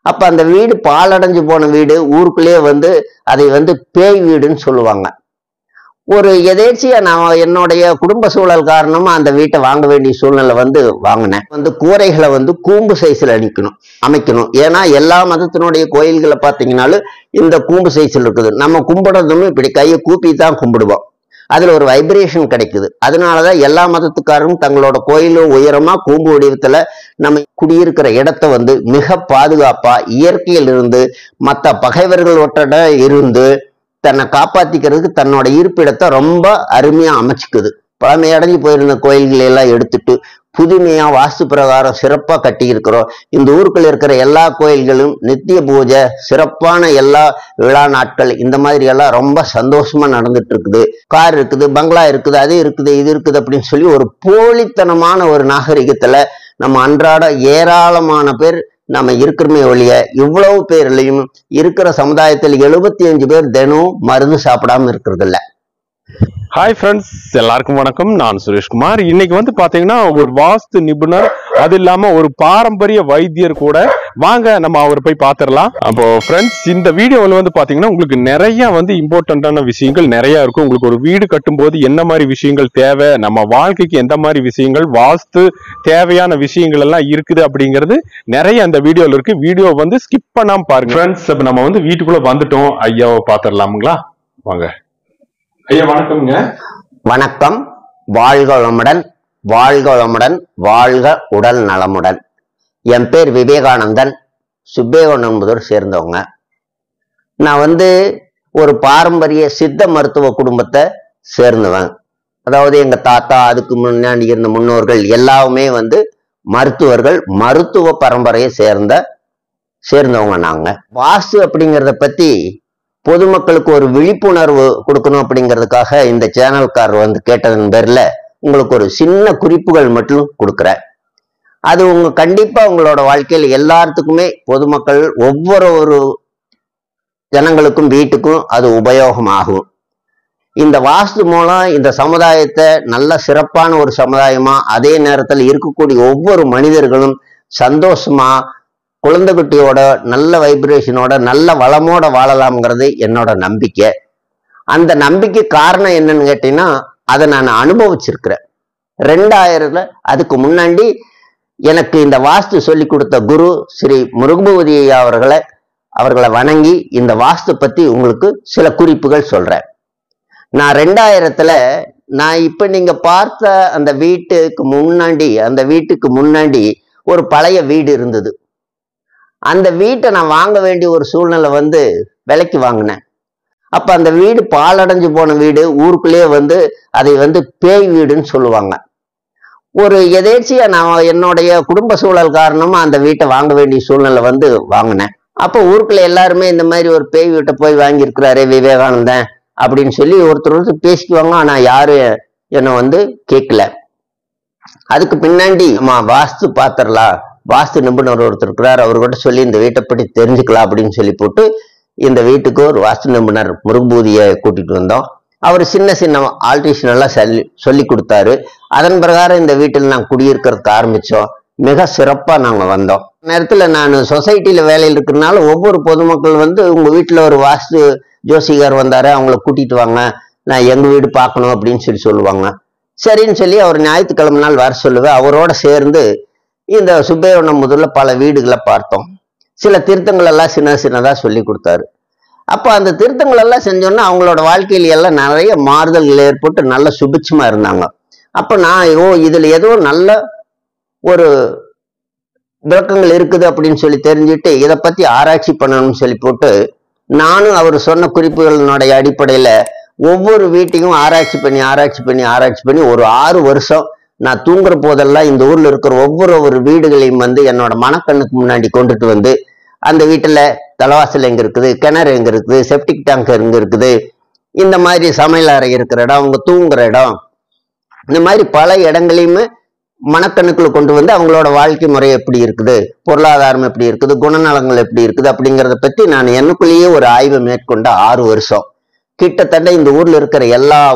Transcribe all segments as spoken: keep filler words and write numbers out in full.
அப்ப அந்த வீடு பாலடைஞ்சு போன வீடு, ஊருக்குள்ளேயே வந்து அதை வந்து பேய் வீடுன்னு சொல்லுவாங்க. ஒரு எதேர்ச்சியா நான் என்னுடைய குடும்ப சூழல் காரணமா அந்த வீட்டை வாங்க வேண்டிய சூழ்நிலை வந்து வாங்கினேன். வந்து கூரைகளை வந்து கூம்பு சைஸ்ல அடிக்கணும் அமைக்கணும். ஏன்னா எல்லா மதத்தினுடைய கோயில்களை பார்த்தீங்கன்னாலும் இந்த கூம்பு சைஸ்ல இருக்குது. நம்ம கும்பிடுறதும் இப்படி கையை கூப்பி தான் கும்பிடுவோம். அதுல ஒரு வைப்ரேஷன் கிடைக்குது. அதனாலதான் எல்லா மதத்துக்காரரும் தங்களோட கோயிலும் உயரமா கூம்பு வடிவத்துல நம்ம குடியிருக்கிற இடத்தை வந்து மிக பாதுகாப்பா இயற்கையில் இருந்து மற்ற பகைவர்கள் ஒட்டட இருந்து தன்னை காப்பாத்திக்கிறதுக்கு தன்னோட இருப்பிடத்தை ரொம்ப அருமையா அமைச்சுக்குது. பழமையடைஞ்சு போயிருந்த கோயில்களை எல்லாம் எடுத்துட்டு புதுமையா வாஸ்து பிரகாரம் சிறப்பா கட்டி இருக்கிறோம். இந்த ஊருக்குள்ள இருக்கிற எல்லா கோயில்களும் நித்திய பூஜை, சிறப்பான எல்லா விழா நாட்கள் இந்த மாதிரி எல்லாம் ரொம்ப சந்தோஷமா நடந்துட்டு இருக்குது. கார் இருக்குது, பங்களா இருக்குது, அது இருக்குது, இது இருக்குது அப்படின்னு சொல்லி ஒரு போலித்தனமான ஒரு நாகரிகத்துல நம்ம அன்றாட ஏராளமான பேர் நம்ம இருக்கிறமே ஒழிய இவ்வளவு பேர்லையும் இருக்கிற சமுதாயத்தில் எழுபத்தி அஞ்சு பேர் தினம் மருந்து சாப்பிடாம இருக்கிறது இல்ல. ஹாய் ஃப்ரெண்ட்ஸ், எல்லாருக்கும் வணக்கம். நான் சுரேஷ்குமார். இன்னைக்கு வந்து பாத்தீங்கன்னா ஒரு வாஸ்து நிபுணர், அது இல்லாம ஒரு பாரம்பரிய வைத்தியர் கூட. வாங்க நம்ம அவர் போய் பாத்திரலாம். அப்போ ஃப்ரெண்ட்ஸ், இந்த வீடியோவில் வந்து பாத்தீங்கன்னா உங்களுக்கு நிறைய வந்து இம்பார்ட்டன்டான விஷயங்கள் நிறைய இருக்கும். உங்களுக்கு ஒரு வீடு கட்டும் போது என்ன மாதிரி விஷயங்கள் தேவை, நம்ம வாழ்க்கைக்கு எந்த மாதிரி விஷயங்கள், வாஸ்து தேவையான விஷயங்கள் எல்லாம் இருக்குது அப்படிங்கிறது நிறைய அந்த வீடியோல இருக்கு. வீடியோ வந்து ஸ்கிப் பண்ணாம பாருங்க ஃப்ரெண்ட்ஸ். இப்ப நம்ம வந்து வீட்டுக்குள்ள வந்துட்டோம். ஐயாவை பாத்திரலாமுங்களா? வாங்க ஐயா. வணக்கம்ங்க. வணக்கம். வாழ்க வளமுடன், வாழ்க வளமுடன், வாழ்க உடல் நலமுடன். என் பேர் விவேகானந்தன், சுப்பேவனம்புதூர் சேர்ந்தவங்க. நான் வந்து ஒரு பாரம்பரிய சித்த மருத்துவ குடும்பத்தை சேர்ந்தவன். அதாவது எங்க தாத்தா, அதுக்கு முன்னாடி இருந்த முன்னோர்கள் எல்லாமே வந்து மருத்துவர்கள், மருத்துவ பரம்பரையை சேர்ந்த சேர்ந்தவங்க நாங்க. வாஸ்து அப்படிங்கிறத பத்தி பொதுமக்களுக்கு ஒரு விழிப்புணர்வு கொடுக்கணும் அப்படிங்கிறதுக்காக இந்த சேனல்காரர் வந்து கேட்டதன் பேர்ல உங்களுக்கு ஒரு சின்ன குறிப்புகள் மட்டும் கொடுக்குறேன். அது உங்க கண்டிப்பா உங்களோட வாழ்க்கையில் எல்லாத்துக்குமே, பொதுமக்கள் ஒவ்வொரு ஒரு ஜனங்களுக்கும் வீட்டுக்கும் அது உபயோகமாகும். இந்த வாஸ்து மூலம் இந்த சமுதாயத்தை நல்ல சிறப்பான ஒரு சமுதாயமா, அதே நேரத்தில் இருக்கக்கூடிய ஒவ்வொரு மனிதர்களும் சந்தோஷமா குழந்தை குட்டியோட நல்ல வைப்ரேஷனோட நல்ல வளமோட வாழலாம்ங்கிறது என்னோட நம்பிக்கை. அந்த நம்பிக்கை காரணம் என்னன்னு கேட்டீங்கன்னா, அதை நான் அனுபவிச்சிருக்கிறேன். ரெண்டாயிரத்துல அதுக்கு முன்னாடி எனக்கு இந்த வாஸ்து சொல்லி கொடுத்த குரு ஸ்ரீ முருகபூதி அவர்களை அவர்களை வணங்கி இந்த வாஸ்து பத்தி உங்களுக்கு சில குறிப்புகள் சொல்றேன். நான் ரெண்டாயிரத்துல நான் இப்ப நீங்க பார்த்த அந்த வீட்டுக்கு முன்னாடி அந்த வீட்டுக்கு முன்னாடி ஒரு பழைய வீடு இருந்தது. அந்த வீட்டை நான் வாங்க வேண்டிய ஒரு சூழ்நிலை வந்து விலைக்கு வாங்கினேன். அப்ப அந்த வீடு பாலடைஞ்சு போன வீடு, ஊருக்குள்ளேயே வந்து அதை வந்து பேய் வீடுன்னு சொல்லுவாங்க. ஒரு எதேர்ச்சியா நான் என்னுடைய குடும்ப சூழல் காரணமா அந்த வீட்டை வாங்க வேண்டிய சூழ்நிலை வந்து வாங்கினேன். அப்ப ஊருக்குள்ள எல்லாருமே இந்த மாதிரி ஒரு பேய் வீட்டை போய் வாங்கியிருக்கிறாரு விவேகானந்தன் அப்படின்னு சொல்லி ஒருத்தர் ஒருத்தர் பேசிக்குவாங்க. ஆனா யாரும் என்னை வந்து கேட்கல. அதுக்கு பின்னாடி அம்மா வாஸ்து பாத்திரலாம், வாஸ்து நிபுணர் ஒருத்தர் இருக்கிறார், அவர்கிட்ட சொல்லி இந்த வீட்டை பற்றி தெரிஞ்சுக்கலாம் அப்படின்னு சொல்லி போட்டு இந்த வீட்டுக்கு ஒரு வாஸ்து நிபுணர் முருகபூதியை கூட்டிட்டு வந்தோம். அவர் சின்ன சின்ன ஆல்ட்ரேஷன் எல்லாம் சொல்லி சொல்லி கொடுத்தாரு. அதன் பிரகாரம் இந்த வீட்டில் நாங்கள் குடியிருக்கிறதுக்கு ஆரம்பிச்சோம். மிக சிறப்பா நாங்க வந்தோம். நேரத்துல நான் சொசைட்டில வேலையில் இருக்கிறதுனால ஒவ்வொரு பொதுமக்கள் வந்து உங்க வீட்டுல ஒரு வாஸ்து ஜோசிகார் வந்தாரு, அவங்கள கூட்டிட்டு வாங்க, நான் எங்க வீடு பார்க்கணும் அப்படின்னு சொல்லி சொல்லுவாங்க. சரின்னு சொல்லி அவர் ஞாயிற்றுக்கிழமை நாள் வர சொல்லுவேன். அவரோட சேர்ந்து இந்த சுப்பேவனம்புதூர்ல பல வீடுகளை பார்த்தோம். சில திருத்தங்கள் எல்லாம் சின்ன சின்னதா சொல்லி கொடுத்தாரு. அப்ப அந்த திருத்தங்கள் எல்லாம் செஞ்சோன்னா அவங்களோட வாழ்க்கையில எல்லாம் நிறைய மாறுதல்கள் ஏற்பட்டு நல்ல சுபிட்சமா இருந்தாங்க. அப்ப நான் ஓ இதுல ஏதோ நல்ல ஒரு விளக்கங்கள் இருக்குது அப்படின்னு சொல்லி தெரிஞ்சுட்டு இதை பத்தி ஆராய்ச்சி பண்ணணும்னு சொல்லி போட்டு நானும் அவர் சொன்ன குறிப்புகளினுடைய அடிப்படையில ஒவ்வொரு வீட்டையும் ஆராய்ச்சி பண்ணி ஆராய்ச்சி பண்ணி ஆராய்ச்சி பண்ணி ஒரு ஆறு வருஷம் நான் தூங்குற போதெல்லாம் இந்த ஊர்ல இருக்கிற ஒவ்வொரு ஒரு வீடுகளையும் வந்து என்னோட மனக்கண்ணுக்கு முன்னாடி கொண்டுட்டு வந்து அந்த வீட்டுல தலைவாசல் எங்க இருக்குது, கிணறு எங்க இருக்குது, செப்டிக் டேங்க் எங்க இருக்குது, இந்த மாதிரி சமையல் அறை இருக்கிற இடம், அவங்க தூங்குற இடம், இந்த மாதிரி பல இடங்களையுமே மனக்கண்ணுக்குள்ள கொண்டு வந்து அவங்களோட வாழ்க்கை முறை எப்படி இருக்குது, பொருளாதாரம் எப்படி இருக்குது, குணநலங்கள் எப்படி இருக்குது அப்படிங்கிறத பத்தி நான் எனக்குள்ளேயே ஒரு ஆய்வை மேற்கொண்ட ஆறு வருஷம். கிட்டத்தட்ட இந்த ஊர்ல இருக்கிற எல்லா ஊ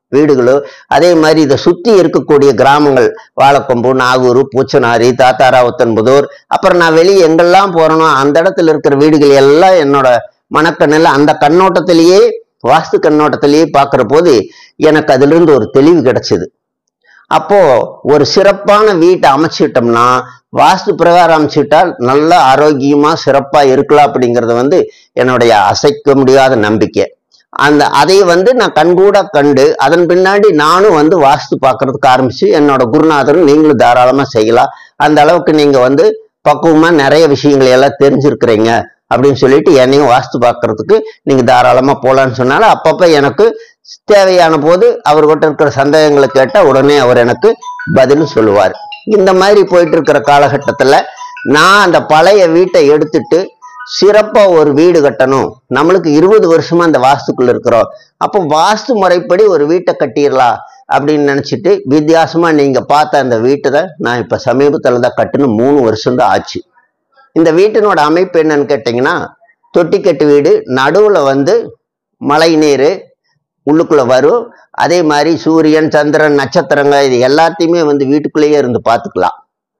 வீடுகளோ, அதே மாதிரி இதை சுத்தி இருக்கக்கூடிய கிராமங்கள் வாழக்கொம்பு, நாகூர், பூச்சனாரி, தாத்தாராவுத்தன்புதூர், அப்புறம் நான் வெளியே எங்கெல்லாம் போறேனோ அந்த இடத்துல இருக்கிற வீடுகள் எல்லாம் என்னோட மனக்கண்ணில் அந்த கண்ணோட்டத்திலேயே வாஸ்து கண்ணோட்டத்திலேயே பார்க்கிற போது எனக்கு அதுல இருந்து ஒரு தெளிவு கிடைச்சது. அப்போ ஒரு சிறப்பான வீட்டை அமைச்சுட்டோம்னா, வாஸ்து பிரகாரம் அமைச்சுட்டால் நல்ல ஆரோக்கியமா சிறப்பா இருக்கலாம் அப்படிங்கறது வந்து என்னுடைய அசைக்க முடியாத நம்பிக்கை. அந்த அதை வந்து நான் கண்கூட கண்டு அதன் பின்னாடி நானும் வந்து வாஸ்து பார்க்கறதுக்கு ஆரம்பிச்சு என்னோட குருநாதரும் நீங்களும் தாராளமா செய்யலாம், அந்த அளவுக்கு நீங்க வந்து பக்குவமா நிறைய விஷயங்களை எல்லாம் தெரிஞ்சிருக்கிறீங்க அப்படின்னு சொல்லிட்டு என்னையும் வாஸ்து பார்க்கறதுக்கு நீங்க தாராளமா போலான்னு சொன்னாலும் அப்பப்ப எனக்கு தேவையான போது அவர்கிட்ட இருக்கிற சந்தேகங்களை கேட்டா உடனே அவர் எனக்கு பதில் சொல்லுவார். இந்த மாதிரி போயிட்டு இருக்கிற காலகட்டத்துல நான் அந்த பழைய வீட்டை எடுத்துட்டு சிறப்பா ஒரு வீடு கட்டணும், நம்மளுக்கு இருபது வருஷமா அந்த வாஸ்துக்குள்ள இருக்கிறோம், அப்போ வாஸ்து முறைப்படி ஒரு வீட்டை கட்டிடலாம் அப்படின்னு நினைச்சிட்டு வித்தியாசமா நீங்க பார்த்த அந்த வீட்டை தான் நான் இப்ப சமீபத்துல தான் கட்டணும். மூணு வருஷம் தான் ஆச்சு. இந்த வீட்டினோட அமைப்பு என்னன்னு கேட்டீங்கன்னா, தொட்டிக்கட்டு வீடு, நடுவுல வந்து மழை நீர் உள்ளுக்குள்ள வரும், அதே மாதிரி சூரியன், சந்திரன், நட்சத்திரங்கள் இது எல்லாத்தையுமே வந்து வீட்டுக்குள்ளேயே இருந்து பார்த்துக்கலாம்.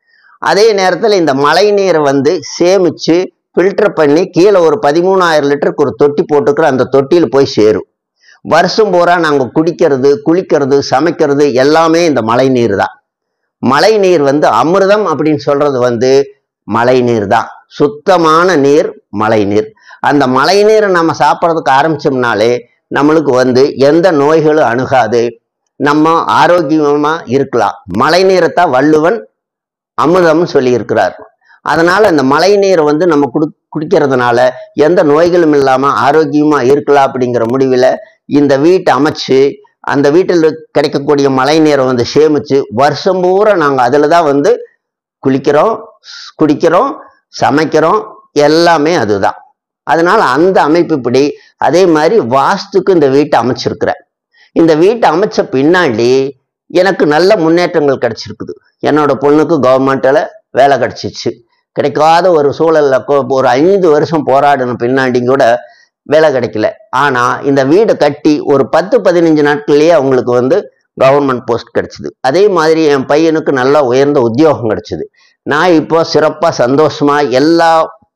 அதே நேரத்தில் இந்த மழை நீரை வந்து சேமிச்சு ஃபில்டர் பண்ணி கீழே ஒரு பதிமூணாயிரம் லிட்டருக்கு ஒரு தொட்டி போட்டுக்கிற அந்த தொட்டியில் போய் சேரும். வருஷம் பூரா நாங்கள் குடிக்கிறது, குளிக்கிறது, சமைக்கிறது எல்லாமே இந்த மழை நீர் தான். மழை நீர் வந்து அமிர்தம் அப்படின்னு சொல்றது வந்து மழை நீர் தான், சுத்தமான நீர் மழை நீர். அந்த மழை நீரை நம்ம சாப்பிட்றதுக்கு ஆரம்பிச்சோம்னாலே நம்மளுக்கு வந்து எந்த நோய்களும் அணுகாது, நம்ம ஆரோக்கியமா இருக்கலாம். மழை நீரைத்தான் வள்ளுவன் அமிர்தம்னு சொல்லி இருக்கிறார். அதனால இந்த மழை நீரை வந்து நம்ம குடி குடிக்கிறதுனால எந்த நோய்களும் இல்லாம ஆரோக்கியமா இருக்கலாம் அப்படிங்கிற முடிவில் இந்த வீட்டை அமைச்சு அந்த வீட்டில் கிடைக்கக்கூடிய மழை நீரை வந்து சேமிச்சு வருஷம் பூரா நாங்கள் அதில் தான் வந்து குளிக்கிறோம், குடிக்கிறோம், சமைக்கிறோம், எல்லாமே அதுதான். அதனால அந்த அமைப்புப்படி அதே மாதிரி வாஸ்துக்கு இந்த வீட்டை அமைச்சிருக்கிறேன். இந்த வீட்டை அமைச்ச பின்னாடி எனக்கு நல்ல முன்னேற்றங்கள் கிடைச்சிருக்குது. என்னோட பொண்ணுக்கு கவர்மெண்ட்ல வேலை கிடைச்சிச்சு. கிடைக்காத ஒரு சூழல்ல ஒரு ஐந்து வருஷம் போராடின பின்னாடி கூட வேலை கிடைக்கல. ஆனா இந்த வீடை கட்டி ஒரு பத்து பதினஞ்சு நாட்கள்லயே அவங்களுக்கு வந்து கவர்மெண்ட் போஸ்ட் கிடைச்சிது. அதே மாதிரி என் பையனுக்கு நல்லா உயர்ந்த உத்தியோகம் கிடைச்சிது. நான் இப்போ சிறப்பா சந்தோஷமா எல்லா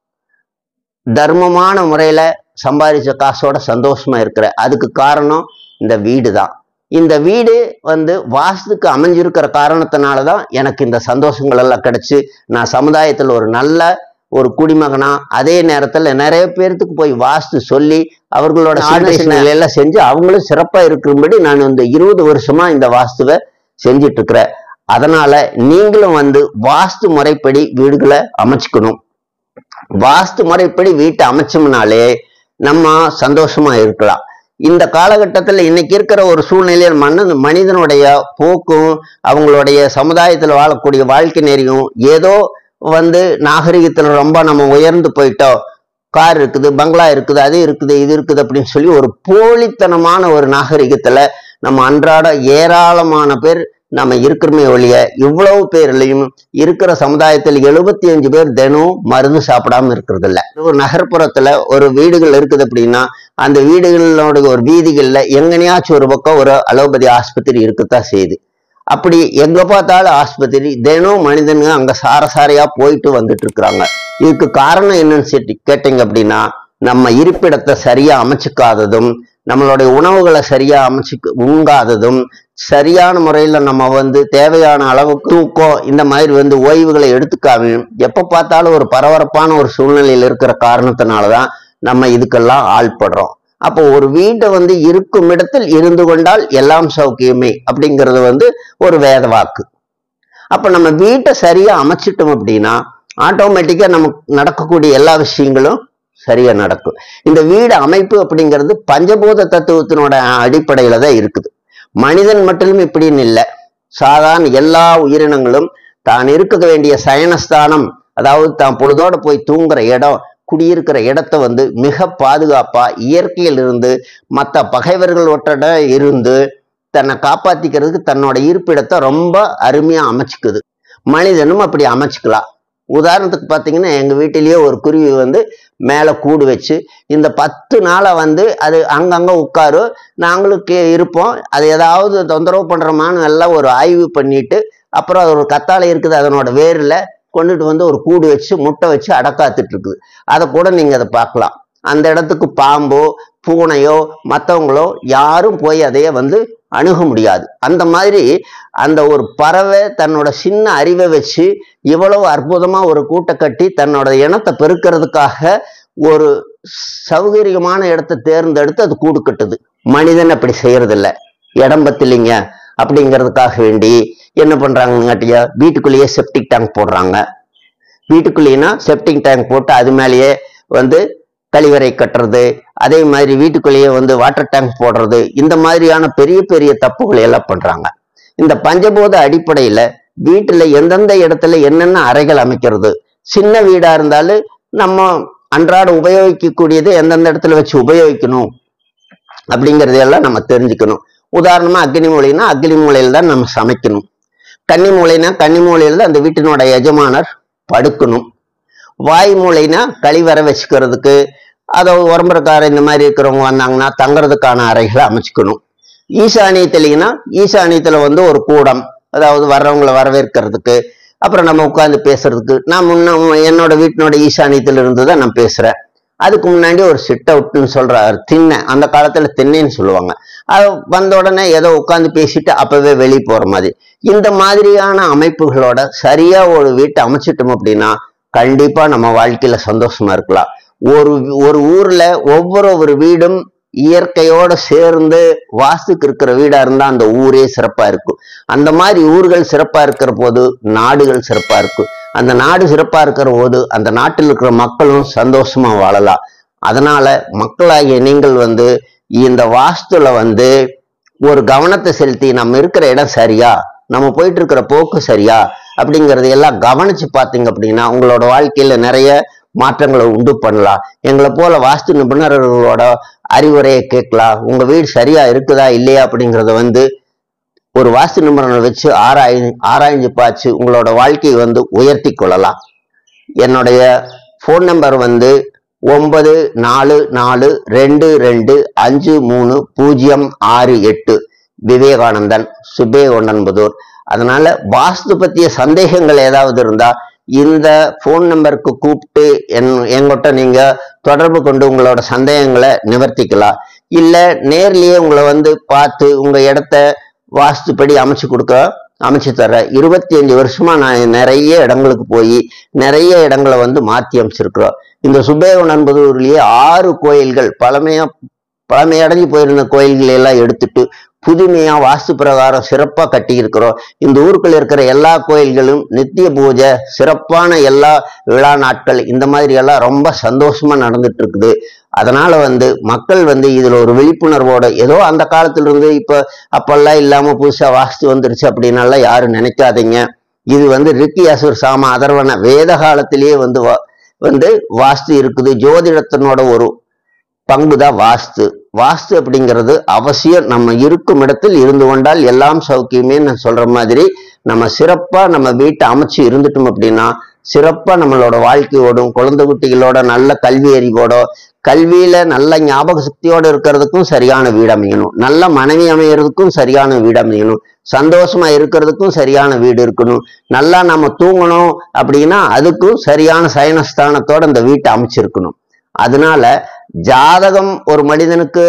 தர்மமான முறையில சம்பாதிச்ச காசோட சந்தோஷமா இருக்கிறேன். அதுக்கு காரணம் இந்த வீடு தான். இந்த வீடு வந்து வாஸ்துக்கு அமைஞ்சிருக்கிற காரணத்தினாலதான் எனக்கு இந்த சந்தோஷங்கள் எல்லாம் கிடைச்சு நான் சமுதாயத்துல ஒரு நல்ல ஒரு குடிமகனா, அதே நேரத்துல நிறைய பேர்த்துக்கு போய் வாஸ்து சொல்லி அவர்களோட ஆலோசனைகள் எல்லாம் செஞ்சு அவங்களும் சிறப்பா இருக்கும்படி நான் இந்த இருபது வருஷமா இந்த வாஸ்துவை செஞ்சிட்டு இருக்கிறேன். அதனால நீங்களும் வந்து வாஸ்து முறைப்படி வீடுகளை அமைச்சுக்கணும். வாஸ்து முறைப்படி வீட்டை அமைச்சோம்னாலே நம்ம சந்தோஷமா இருக்கலாம். இந்த காலகட்டத்தில் இன்னைக்கு இருக்கிற ஒரு சூழ்நிலையில் மன மனிதனுடைய போக்கும் அவங்களுடைய சமுதாயத்தில் வாழக்கூடிய வாழ்க்கை நெறியும் ஏதோ வந்து நாகரிகத்துல ரொம்ப நம்ம உயர்ந்து போயிட்டோம், கார் இருக்குது, பங்களா இருக்குது, அது இருக்குது, இது இருக்குது அப்படின்னு சொல்லி ஒரு போலித்தனமான ஒரு நாகரிகத்துல நம்ம அன்றாட ஏராளமான பேர் நம்ம இருக்கிறமே ஒழிய இவ்வளவு பேர்லையும் இருக்கிற சமுதாயத்தில் எழுபத்தி அஞ்சு பேர் தினம் மருந்து சாப்பிடாம இருக்கிறது இல்ல. ஒரு நகர்ப்புறத்துல ஒரு வீடுகள் இருக்குது அப்படின்னா அந்த வீடுகளோட ஒரு வீதிகள்ல எங்கனையாச்சும் ஒரு பக்கம் ஒரு அலோபதி ஆஸ்பத்திரி இருக்குத்தான் செய்யுது. அப்படி எங்க பார்த்தாலும் ஆஸ்பத்திரி, தினம் மனிதனுங்க அங்க சாரசாரையா போயிட்டு வந்துட்டு இருக்கிறாங்க. இதுக்கு காரணம் என்னன்னு கேட்டீங்க அப்படின்னா நம்ம இருப்பிடத்தை சரியா அமைச்சுக்காததும், நம்மளுடைய உணவுகளை சரியா அமைச்சு உங்காததும், சரியான முறையில நம்ம வந்து தேவையான அளவுக்கு தூக்கம் இந்த மாதிரி வந்து ஓய்வுகளை எடுத்துக்காம எப்ப பார்த்தாலும் ஒரு பரபரப்பான ஒரு சூழ்நிலையில் இருக்கிற காரணத்தினாலதான் நம்ம இதுக்கெல்லாம் ஆள்படுறோம். அப்போ ஒரு வீட்டை வந்து இருக்கும் இடத்தில் இருந்து கொண்டால் எல்லாம் சௌக்கியமே அப்படிங்கிறது வந்து ஒரு வேத வாக்கு. அப்ப நம்ம வீட்டை சரியா அமைச்சிட்டோம் அப்படின்னா ஆட்டோமேட்டிக்கா நமக்கு நடக்கக்கூடிய எல்லா விஷயங்களும் சரியா நடக்கும். இந்த வீடு அமைப்பு அப்படிங்கிறது பஞ்சபூத தத்துவத்தினோட அடிப்படையில தான் இருக்குது. மனிதன் மட்டும் இப்படின்னு இல்லை, சாதாரண எல்லா உயிரினங்களும் தான் இருக்க வேண்டிய சயனஸ்தானம், அதாவது தான் பொழுதோட போய் தூங்குற இடம், குடியிருக்கிற இடத்த வந்து மிக பாதுகாப்பா இயற்கையில் இருந்து மற்ற பகைவர்களோட இருந்து தன்னை காப்பாத்திக்கிறதுக்கு தன்னோட இருப்பிடத்தை ரொம்ப அருமையா அமைச்சுக்குது. மனிதனும் அப்படி அமைச்சுக்கலாம். உதாரணத்துக்கு பார்த்தீங்கன்னா எங்க வீட்டிலேயே ஒரு குருவி வந்து மேலே கூடு வச்சு இந்த பத்து நாளை வந்து அது அங்கங்க உட்காரும், நாங்களுக்கு இருப்போம். அது ஏதாவது தொந்தரவு பண்றோமான்னு எல்லாம் ஒரு ஆய்வு பண்ணிட்டு அப்புறம் அது ஒரு கத்தாழை இருக்குது அதனோட வேரில் கொண்டுட்டு வந்து ஒரு கூடு வச்சு முட்டை வச்சு அடக்காத்துட்டு இருக்குது. அதை கூட நீங்க அதை பார்க்கலாம். அந்த இடத்துக்கு பாம்போ பூனையோ மற்றவங்களோ யாரும் போய் அதைய வந்து அணுக முடியாது. அந்த மாதிரி அந்த ஒரு பறவை தன்னோட சின்ன அறிவை வச்சு இவ்வளவு அற்புதமா ஒரு கூட்டை கட்டி தன்னோட இனத்தை பெருக்கிறதுக்காக ஒரு சௌகரியமான இடத்தை தேர்ந்தெடுத்து அது கூடு கட்டுது. மனிதன் அப்படி செய்யறது இல்லை. இடம் பத்திலிங்க அப்படிங்கிறதுக்காக வேண்டி என்ன பண்றாங்கன்னு வீட்டுக்குள்ளேயே செப்டிக் டேங்க் போடுறாங்க. வீட்டுக்குள்ளேனா செப்டிக் டேங்க் போட்டு அது மேலேயே வந்து கழிவறை கட்டுறது, அதே மாதிரி வீட்டுக்குள்ளேயே வந்து வாட்டர் டேங்க் போடுறது, இந்த மாதிரியான பெரிய பெரிய தப்புகளை எல்லாம் பண்றாங்க. இந்த பஞ்சபூத அடிப்படையில வீட்டுல எந்தெந்த இடத்துல என்னென்ன அறைகள் அமைக்கிறது, சின்ன வீடா இருந்தாலும் நம்ம அன்றாட உபயோகிக்கக்கூடியது எந்தெந்த இடத்துல வச்சு உபயோகிக்கணும் அப்படிங்கிறதையெல்லாம் நம்ம தெரிஞ்சுக்கணும். உதாரணமா அக்னி மூலைன்னா அக்னி மூலையில தான் நம்ம சமைக்கணும். கன்னி மூலைனா கன்னி மூலையில தான் அந்த வீட்டினோட எஜமானர் படுக்கணும். வாய் மூலைனா கழிவறை வச்சுக்கிறதுக்கு, அதை உரம்புறக்கார இந்த மாதிரி இருக்கிறவங்க வந்தாங்கன்னா தங்குறதுக்கான அறைகளை அமைச்சுக்கணும். ஈசானியத்திலீங்கன்னா ஈசானியத்துல வந்து ஒரு கூடம், அதாவது வர்றவங்களை வரவேற்கிறதுக்கு, அப்புறம் நம்ம உட்காந்து பேசுறதுக்கு. நான் முன்ன என்னோட வீட்டினோட ஈசானியத்துல இருந்து தான் நான் பேசுறேன். அதுக்கு முன்னாடி ஒரு சிட் அவுட்னு சொல்றாரு, திண்ணை. அந்த காலத்துல திண்ணைன்னு சொல்லுவாங்க. அது வந்த உடனே ஏதோ உட்காந்து பேசிட்டு அப்பவே வெளியே போற மாதிரி. இந்த மாதிரியான அமைப்புகளோட சரியா ஒரு வீட்டை அமைச்சிட்டோம் அப்படின்னா கண்டிப்பா நம்ம வாழ்க்கையில சந்தோஷமா இருக்கலாம். ஒரு ஒரு ஊர்ல ஒவ்வொரு ஒரு வீடும் இயற்கையோட சேர்ந்து வாஸ்துக்கு இருக்கிற வீடா இருந்தா அந்த ஊரே சிறப்பா இருக்கும். அந்த மாதிரி ஊர்கள் சிறப்பா இருக்கிற போது நாடுகள் சிறப்பா இருக்கும். அந்த நாடு சிறப்பா இருக்கிற போது அந்த நாட்டில் இருக்கிற மக்களும் சந்தோஷமா வாழலாம். அதனால மக்களாகிய நீங்கள் வந்து இந்த வாஸ்துல வந்து ஒரு கவனத்தை செலுத்தி நம்ம இருக்கிற இடம் சரியா, நம்ம போயிட்டு இருக்கிற போக்கு சரியா அப்படிங்கறது எல்லாம் கவனிச்சு பார்த்தீங்க அப்படின்னா உங்களோட வாழ்க்கையில நிறைய மாற்றங்களை உண்டு பண்ணலாம். எங்களை போல வாஸ்து நிபுணர்களோட அறிவுரையை கேட்கலாம். உங்க வீடு சரியா இருக்குதா இல்லையா அப்படிங்கறத வந்து ஒரு வாஸ்து நிபுணரை வச்சு ஆராய் ஆராய்ஞ்சு பார்த்து உங்களோட வாழ்க்கையை வந்து உயர்த்தி கொள்ளலாம். என்னுடைய ஃபோன் நம்பர் வந்து ஒன்பது நாலு நாலு ரெண்டு ரெண்டு அஞ்சு மூணு பூஜ்ஜியம் ஆறு எட்டு. விவேகானந்தன், சுபேகொண்டன்புதூர். அதனால வாஸ்து பத்திய சந்தேகங்கள் ஏதாவது இருந்தா இந்த போன் நம்பருக்கு கூப்பிட்டு என் எங்கிட்ட நீங்க தொடர்பு கொண்டு உங்களோட சந்தேகங்களை நிவர்த்திக்கலாம். இல்ல நேர்லயே உங்களை வந்து பார்த்து உங்க இடத்த வாஸ்துப்படி அமைச்சு கொடுக்க அமைச்சு தர இருபத்தி அஞ்சு வருஷமா நான் நிறைய இடங்களுக்கு போய் நிறைய இடங்களை வந்து மாத்தி அமைச்சிருக்கிறோம். இந்த சுபேகொண்டன்புதூர்லயே ஆறு கோயில்கள் பழமையா பழமையடைஞ்சு போயிருந்த கோயில்களை எல்லாம் எடுத்துட்டு புதுமையா வாஸ்து பிரகாரம் சிறப்பா கட்டி இருக்கிறோம். இந்த ஊருக்குள்ள இருக்கிற எல்லா கோயில்களும் நித்திய பூஜை, சிறப்பான எல்லா விழா நாட்கள், இந்த மாதிரி எல்லாம் ரொம்ப சந்தோஷமா நடந்துட்டு இருக்குது. அதனால வந்து மக்கள் வந்து இதுல ஒரு விழிப்புணர்வோட, ஏதோ அந்த காலத்துல இருந்து இப்ப அப்பெல்லாம் இல்லாம புதுசா வாஸ்து வந்துருச்சு அப்படின்னாலாம் யாரும் நினைக்காதீங்க. இது வந்து ரிக்கி அசுர் சாம அதர்வன வேத காலத்திலேயே வந்து வந்து வாஸ்து இருக்குது. ஜோதிடத்தினோட ஒரு பங்குதான் வாஸ்து. வாஸ்து அப்படிங்கிறது அவசியம். நம்ம இருக்கும் இடத்தில் இருந்து கொண்டால் எல்லாம் சௌக்கியமே நான் சொல்ற மாதிரி நம்ம சிறப்பா நம்ம வீட்டை அமைச்சு இருந்துட்டோம் அப்படின்னா சிறப்பா நம்மளோட வாழ்க்கையோடும் குழந்தை குட்டிகளோட நல்ல கல்வி அறிவோட, கல்வியில நல்ல ஞாபக சக்தியோட இருக்கிறதுக்கும் சரியான வீடு அமையணும், நல்ல மனைவி அமையறதுக்கும் சரியான வீடு அமையணும், சந்தோஷமா இருக்கிறதுக்கும் சரியான வீடு இருக்கணும், நல்லா நம்ம தூங்கணும் அப்படின்னா அதுக்கும் சரியான சயனஸ்தானத்தோட இந்த வீட்டை அமைச்சிருக்கணும். அதனால ஜாதகம் ஒரு மனிதனுக்கு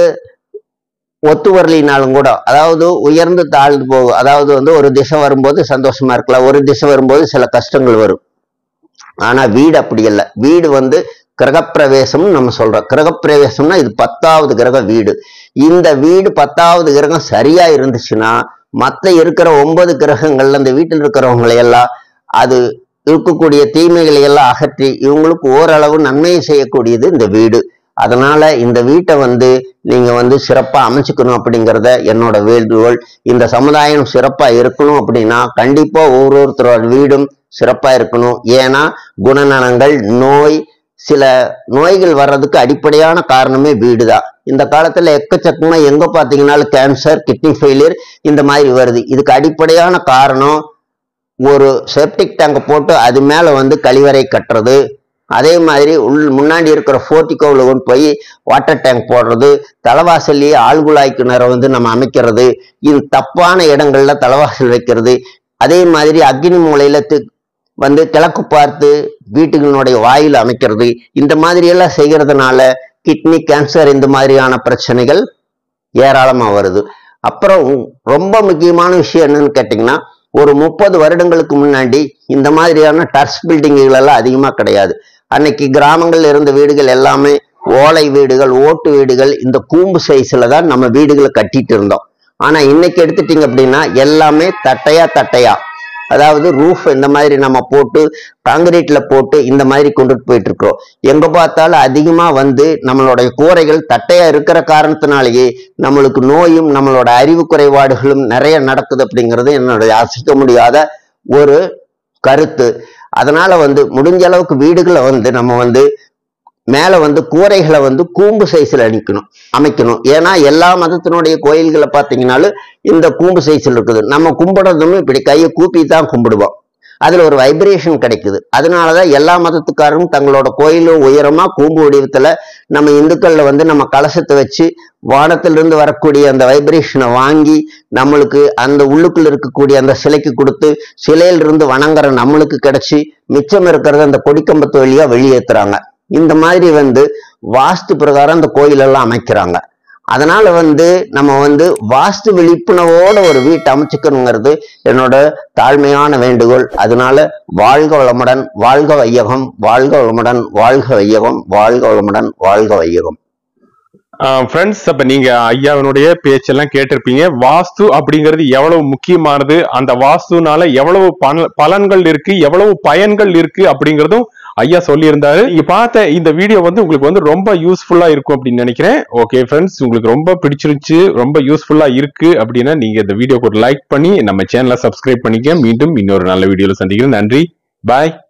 ஒத்து வரலினாலும் கூட, அதாவது உயர்ந்து தாழ்ந்து போகும். அதாவது வந்து ஒரு திசை வரும்போது சந்தோஷமா இருக்கலாம், ஒரு திசை வரும்போது சில கஷ்டங்கள் வரும். ஆனா வீடு அப்படி இல்லை. வீடு வந்து கிரகப்பிரவேசம் நம்ம சொல்றோம். கிரகப்பிரவேசம்னா இது பத்தாவது கிரக வீடு. இந்த வீடு பத்தாவது கிரகம் சரியா இருந்துச்சுன்னா மற்ற இருக்கிற ஒன்பது கிரகங்கள்ல இந்த வீட்டில் இருக்கிறவங்களை எல்லாம் அது இருக்கக்கூடிய தீமைகளை எல்லாம் அகற்றி இவங்களுக்கு ஓரளவு நன்மையை செய்யக்கூடியது இந்த வீடு. அதனால இந்த வீட்டை வந்து நீங்க வந்து சிறப்பா அமைச்சுக்கணும் அப்படிங்கிறத என்னோட வேண்டுகோள். இந்த சமுதாயம் சிறப்பா இருக்கணும் அப்படின்னா கண்டிப்பா ஒவ்வொருத்தரோட வீடும் சிறப்பா இருக்கணும். ஏன்னா குணநலங்கள், நோய், சில நோய்கள் வர்றதுக்கு அடிப்படையான காரணமே வீடுதான். இந்த காலத்துல எக்கச்சக்கமா எங்க பாத்தீங்கன்னாலும் கேன்சர், கிட்னி ஃபெயிலியர் இந்த மாதிரி வருது. இதுக்கு அடிப்படையான காரணம் ஒரு செப்டிக் டேங்க் போட்டு அது மேல வந்து கழிவறை கட்டுறது, அதே மாதிரி உள் முன்னாடி இருக்கிற போர்ட்டிகோவில் கொண்டு போய் வாட்டர் டேங்க் போடுறது, தலைவாசல்லையே ஆழ்குழாய் கிணறை வந்து நம்ம அமைக்கிறது, இது தப்பான இடங்கள்ல தலைவாசல் வைக்கிறது, அதே மாதிரி அக்னி மூலையில வந்து கிழக்கு பார்த்து வீட்டுகளுடைய வாயில் அமைக்கிறது, இந்த மாதிரி எல்லாம் செய்யறதுனால கிட்னி கேன்சர் இந்த மாதிரியான பிரச்சனைகள் ஏராளமா வருது. அப்புறம் ரொம்ப முக்கியமான விஷயம் என்னன்னு கேட்டீங்கன்னா, ஒரு முப்பது வருடங்களுக்கு முன்னாடி இந்த மாதிரியான டர்ஸ் பில்டிங்குகள் எல்லாம் அதிகமா கிடையாது. அன்னைக்கு கிராமங்கள்ல இருந்த வீடுகள் எல்லாமே ஓலை வீடுகள், ஓட்டு வீடுகள், இந்த கூம்பு சைஸ்ல தான் நம்ம வீடுகளை கட்டிட்டு இருந்தோம். ஆனா இன்னைக்கு எடுத்துட்டீங்க அப்படின்னா எல்லாமே தட்டையா தட்டையா, அதாவது ரூஃப் இந்த மாதிரி நம்ம போட்டு காங்கிரீட்ல போட்டு இந்த மாதிரி கொண்டுட்டு போயிட்டு இருக்கிறோம். எங்க பார்த்தாலும் அதிகமா வந்து நம்மளுடைய கூரைகள் தட்டையா இருக்கிற காரணத்தினாலேயே நம்மளுக்கு நோயும் நம்மளோட அறிவு குறைபாடுகளும் நிறைய நடக்குது அப்படிங்கிறது என்னுடைய அசைக்க முடியாத ஒரு கருத்து. அதனால வந்து முடிஞ்ச அளவுக்கு வீடுகளை வந்து நம்ம வந்து மேல வந்து கூரைகளை வந்து கூம்பு சைஸ்ல அடிக்கணும் அமைக்கணும். ஏன்னா எல்லா மதத்தினுடைய கோயில்களை பார்த்தீங்கன்னாலும் இந்த கூம்பு சைஸ்ல இருக்குது. நம்ம கும்பிடுறதும் இப்படி கையை கூப்பி தான் கும்பிடுவோம், அதுல ஒரு வைப்ரேஷன் கிடைக்குது. அதனாலதான் எல்லா மதத்துக்காரரும் தங்களோட கோயிலும் உயரமா கூம்பு வடிவத்துல, நம்ம இந்துக்கள்ல வந்து நம்ம கலசத்தை வச்சு வானத்திலிருந்து வரக்கூடிய அந்த வைப்ரேஷனை வாங்கி நம்மளுக்கு அந்த உள்ளுக்குள்ள இருக்கக்கூடிய அந்த சிலைக்கு கொடுத்து சிலையிலிருந்து வணங்குற நம்மளுக்கு கிடைச்சி மிச்சம் இருக்கிறத அந்த கொடிக்கம்பத்து வழியா வெளியேற்றுறாங்க. இந்த மாதிரி வந்து வாஸ்து பிரகாரம் அந்த கோயிலெல்லாம் அமைக்கிறாங்க. அதனால வந்து நம்ம வந்து வாஸ்து விழிப்புணர்வோட ஒரு வீட்டை அமைச்சுக்கணுங்கிறது என்னோட தாழ்மையான வேண்டுகோள். அதனால வாழ்க வளமுடன், வாழ்க வையகம், வாழ்க வளமுடன், வாழ்க வையகம், வாழ்க வளமுடன், வாழ்க வையகம். ஃப்ரெண்ட்ஸ், அப்ப நீங்க ஐயாவினுடைய பேச்செல்லாம் கேட்டிருப்பீங்க. வாஸ்து அப்படிங்கிறது எவ்வளவு முக்கியமானது, அந்த வாஸ்துனால எவ்வளவு பலன்கள் இருக்கு, எவ்வளவு பயன்கள் இருக்கு அப்படிங்கிறதும் ஐயா சொல்லியிருந்தாரு. நீங்க பார்த்த இந்த வீடியோ வந்து உங்களுக்கு வந்து ரொம்ப யூஸ்ஃபுல்லா இருக்கும் அப்படின்னு நினைக்கிறேன். ஓகே ஃப்ரெண்ட்ஸ், உங்களுக்கு ரொம்ப பிடிச்சிருச்சு, ரொம்ப யூஸ்ஃபுல்லா இருக்கு அப்படின்னா நீங்க இந்த வீடியோக்கு ஒரு லைக் பண்ணி நம்ம சேனலை சப்ஸ்கிரைப் பண்ணிக்க. மீண்டும் இன்னொரு நல்ல வீடியோல சந்திக்கிறேன். நன்றி, பாய்.